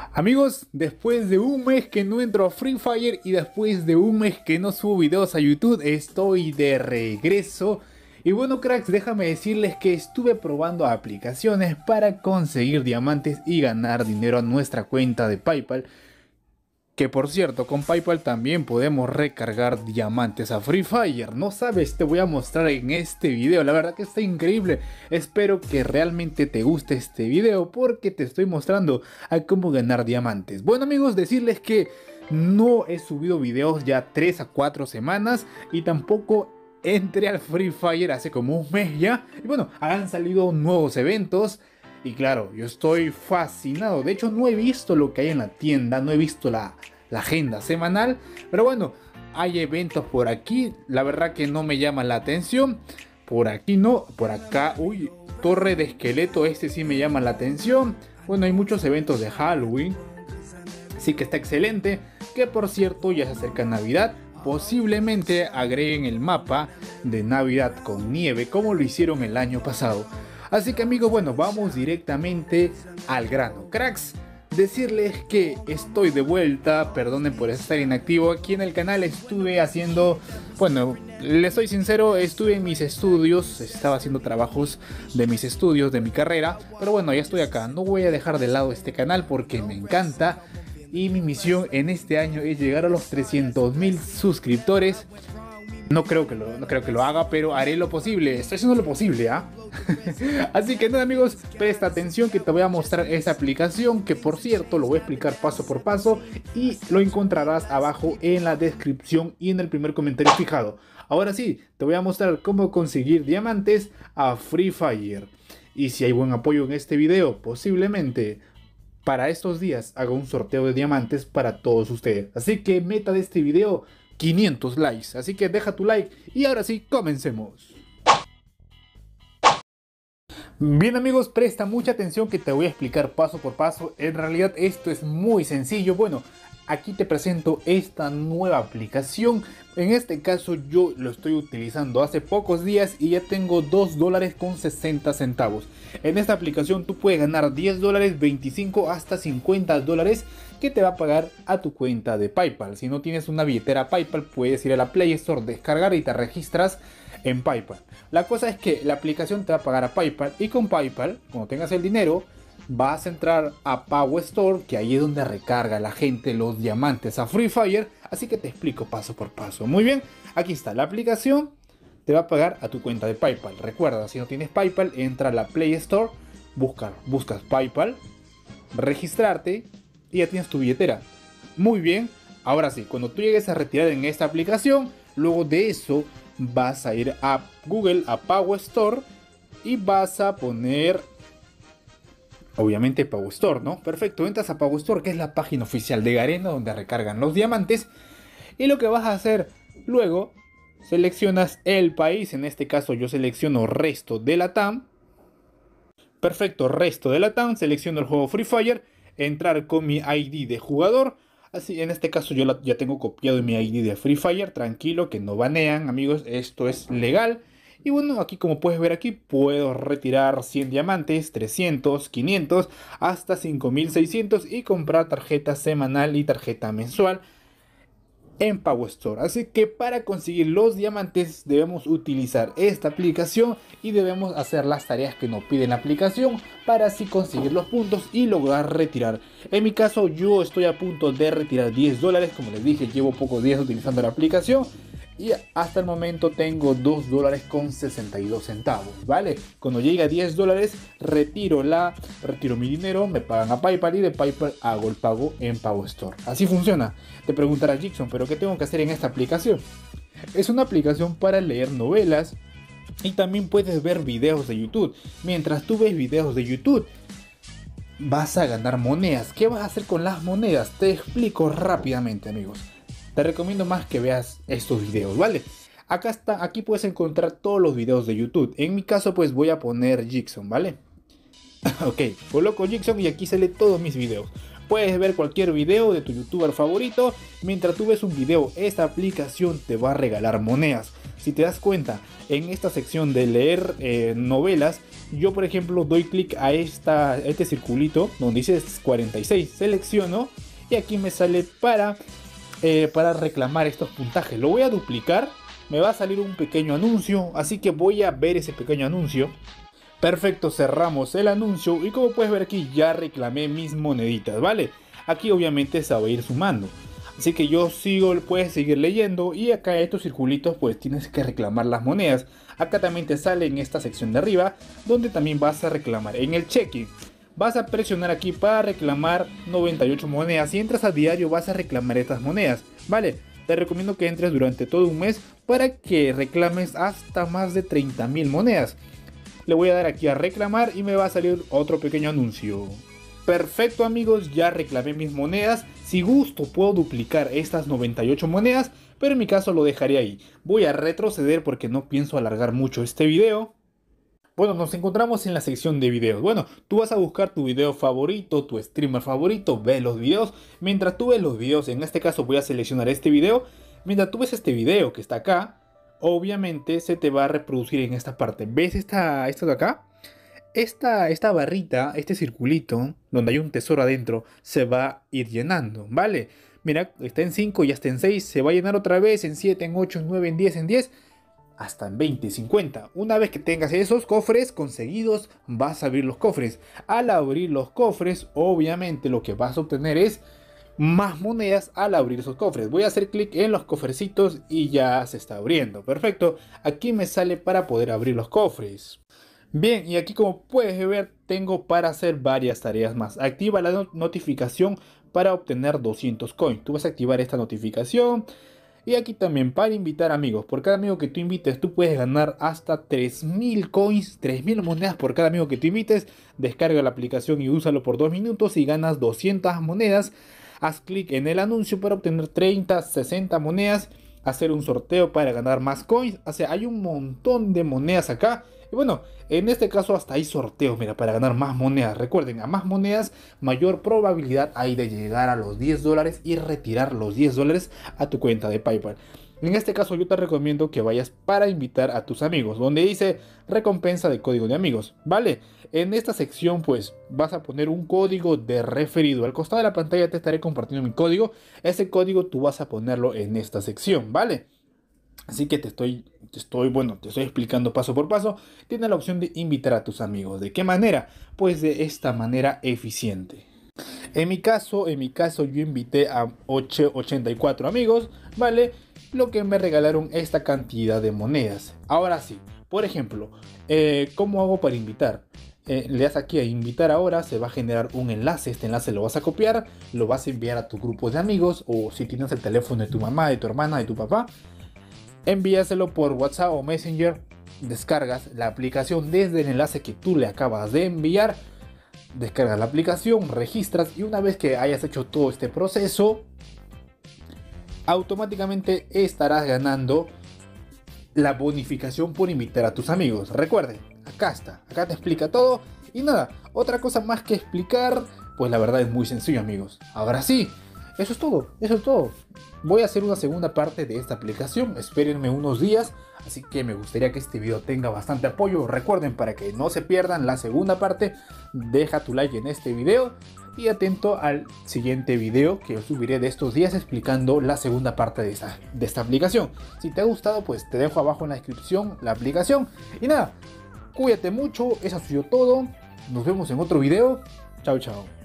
Amigos, después de un mes que no entro a Free Fire y después de un mes que no subo videos a YouTube, estoy de regreso. Y bueno, cracks, déjame decirles que estuve probando aplicaciones para conseguir diamantes y ganar dinero a nuestra cuenta de PayPal. Que por cierto, con PayPal también podemos recargar diamantes a Free Fire. No sabes, te voy a mostrar en este video. La verdad que está increíble. Espero que realmente te guste este video porque te estoy mostrando a cómo ganar diamantes. Bueno amigos, decirles que no he subido videos ya 3 a 4 semanas y tampoco entré al Free Fire hace como un mes ya. Y bueno, han salido nuevos eventos. Y claro, yo estoy fascinado. De hecho, no he visto lo que hay en la tienda, no he visto la agenda semanal. Pero bueno, hay eventos por aquí. La verdad que no me llama la atención. Por aquí no, por acá, uy, torre de esqueleto, este sí me llama la atención. Bueno, hay muchos eventos de Halloween. Sí que está excelente. Que por cierto, ya se acerca Navidad. Posiblemente agreguen el mapa de Navidad con nieve, como lo hicieron el año pasado. Así que amigos, bueno, vamos directamente al grano. Cracks, decirles que estoy de vuelta, perdonen por estar inactivo. Aquí en el canal estuve haciendo, bueno, les soy sincero, estuve en mis estudios, estaba haciendo trabajos de mis estudios, de mi carrera. Pero bueno, ya estoy acá, no voy a dejar de lado este canal porque me encanta. Y mi misión en este año es llegar a los 300.000 suscriptores. No creo que lo haga, pero haré lo posible. Estoy haciendo lo posible, ¿ah? Así que nada amigos, presta atención que te voy a mostrar esta aplicación, que por cierto lo voy a explicar paso por paso y lo encontrarás abajo en la descripción y en el primer comentario fijado. Ahora sí, te voy a mostrar cómo conseguir diamantes a Free Fire. Y si hay buen apoyo en este video, posiblemente para estos días haga un sorteo de diamantes para todos ustedes. Así que meta de este video 500 likes, así que deja tu like y ahora sí, comencemos. Bien amigos, presta mucha atención que te voy a explicar paso por paso. En realidad esto es muy sencillo. Bueno, aquí te presento esta nueva aplicación. En este caso yo lo estoy utilizando hace pocos días y ya tengo $2.60. En esta aplicación tú puedes ganar $10, 25 hasta $50 que te va a pagar a tu cuenta de PayPal. Si no tienes una billetera PayPal, puedes ir a la Play Store, descargar y te registras en PayPal. La cosa es que la aplicación te va a pagar a PayPal y con PayPal, cuando tengas el dinero, vas a entrar a Power Store, que ahí es donde recarga la gente los diamantes a Free Fire. Así que te explico paso por paso. Muy bien, aquí está la aplicación, te va a pagar a tu cuenta de PayPal. Recuerda, si no tienes PayPal, entra a la Play Store, buscas PayPal, registrarte y ya tienes tu billetera. Muy bien, ahora sí, cuando tú llegues a retirar en esta aplicación, luego de eso vas a ir a Google, a Power Store y vas a poner obviamente Power Store, ¿no? Perfecto, entras a Power Store, que es la página oficial de Garena donde recargan los diamantes. Y lo que vas a hacer luego, seleccionas el país, en este caso yo selecciono resto de Latam. Perfecto, resto de Latam, selecciono el juego Free Fire, entrar con mi ID de jugador. Así, en este caso yo ya tengo copiado mi ID de Free Fire, tranquilo que no banean amigos, esto es legal. Y bueno, aquí como puedes ver aquí, puedo retirar 100 diamantes, 300, 500, hasta 5600 y comprar tarjeta semanal y tarjeta mensual en Power Store. Así que para conseguir los diamantes debemos utilizar esta aplicación y debemos hacer las tareas que nos pide la aplicación para así conseguir los puntos y lograr retirar. En mi caso yo estoy a punto de retirar $10, como les dije llevo pocos días utilizando la aplicación. Y hasta el momento tengo $2.62, ¿vale? Cuando llegue a $10, retiro mi dinero, me pagan a PayPal y de PayPal hago el pago en Power Store. Así funciona. Te preguntará Jackson, ¿pero qué tengo que hacer en esta aplicación? Es una aplicación para leer novelas y también puedes ver videos de YouTube. Mientras tú ves videos de YouTube, vas a ganar monedas. ¿Qué vas a hacer con las monedas? Te explico rápidamente, amigos. Te recomiendo más que veas estos videos, ¿vale? Acá está, aquí puedes encontrar todos los videos de YouTube. En mi caso, pues voy a poner Jackson, ¿vale? Ok, coloco Jackson y aquí sale todos mis videos. Puedes ver cualquier video de tu youtuber favorito. Mientras tú ves un video, esta aplicación te va a regalar monedas. Si te das cuenta, en esta sección de leer novelas, yo por ejemplo doy clic a este circulito donde dice 46, selecciono y aquí me sale para reclamar estos puntajes. Lo voy a duplicar, me va a salir un pequeño anuncio, así que voy a ver ese pequeño anuncio. Perfecto, cerramos el anuncio y como puedes ver aquí ya reclamé mis moneditas, ¿vale? Aquí obviamente se va a ir sumando. Así que yo sigo, puedes seguir leyendo y acá estos circulitos pues tienes que reclamar las monedas. Acá también te sale en esta sección de arriba donde también vas a reclamar. En el check-in vas a presionar aquí para reclamar 98 monedas. Si entras a diario vas a reclamar estas monedas, ¿vale? Te recomiendo que entres durante todo un mes para que reclames hasta más de 30.000 monedas. Le voy a dar aquí a reclamar y me va a salir otro pequeño anuncio. Perfecto amigos, ya reclamé mis monedas. Si gusto puedo duplicar estas 98 monedas, pero en mi caso lo dejaré ahí. Voy a retroceder porque no pienso alargar mucho este video. Bueno, nos encontramos en la sección de videos. Bueno, tú vas a buscar tu video favorito, tu streamer favorito, ve los videos. Mientras tú ves los videos, en este caso voy a seleccionar este video. Mientras tú ves este video que está acá, obviamente se te va a reproducir en esta parte. ¿Ves esto de acá? Esta barrita, este circulito, donde hay un tesoro adentro, se va a ir llenando, ¿vale? Mira, está en 5, ya está en 6, se va a llenar otra vez en 7, en 8, en 9, en 10, en 10, hasta en 20, 50. Una vez que tengas esos cofres conseguidos, vas a abrir los cofres. Al abrir los cofres, obviamente lo que vas a obtener es más monedas al abrir esos cofres. Voy a hacer clic en los cofrecitos y ya se está abriendo. Perfecto, aquí me sale para poder abrir los cofres. Bien, y aquí como puedes ver tengo para hacer varias tareas más. Activa la notificación para obtener 200 coins. Tú vas a activar esta notificación. Y aquí también para invitar amigos. Por cada amigo que tú invites tú puedes ganar hasta 3.000 coins, 3.000 monedas por cada amigo que tú invites. Descarga la aplicación y úsalo por 2 minutos y ganas 200 monedas. Haz clic en el anuncio para obtener 30, 60 monedas. Hacer un sorteo para ganar más coins. O sea, hay un montón de monedas acá. Y bueno, en este caso hasta hay sorteos, mira, para ganar más monedas. Recuerden, a más monedas, mayor probabilidad hay de llegar a los $10 y retirar los $10 a tu cuenta de PayPal. En este caso yo te recomiendo que vayas para invitar a tus amigos, donde dice recompensa de código de amigos, ¿vale? En esta sección pues vas a poner un código de referido. Al costado de la pantalla te estaré compartiendo mi código. Ese código tú vas a ponerlo en esta sección, ¿vale? Así que te estoy explicando paso por paso. Tienes la opción de invitar a tus amigos. ¿De qué manera? Pues de esta manera eficiente. En mi caso yo invité a 84 amigos, ¿vale? Lo que me regalaron esta cantidad de monedas. Ahora sí, por ejemplo, ¿cómo hago para invitar? Le das aquí a invitar ahora, se va a generar un enlace. Este enlace lo vas a copiar, lo vas a enviar a tu grupo de amigos, o si tienes el teléfono de tu mamá, de tu hermana, de tu papá, envíaselo por WhatsApp o Messenger. Descargas la aplicación desde el enlace que tú le acabas de enviar. Descargas la aplicación, registras y una vez que hayas hecho todo este proceso, automáticamente estarás ganando la bonificación por invitar a tus amigos. Recuerden, acá está, acá te explica todo. Y nada, otra cosa más que explicar, pues la verdad es muy sencillo amigos. Ahora sí, eso es todo. Voy a hacer una segunda parte de esta aplicación, espérenme unos días, así que me gustaría que este video tenga bastante apoyo. Recuerden, para que no se pierdan la segunda parte, deja tu like en este video y atento al siguiente video que yo subiré de estos días explicando la segunda parte de esta aplicación. Si te ha gustado, pues te dejo abajo en la descripción la aplicación. Y nada, cuídate mucho, eso ha sido todo, nos vemos en otro video, chao chao.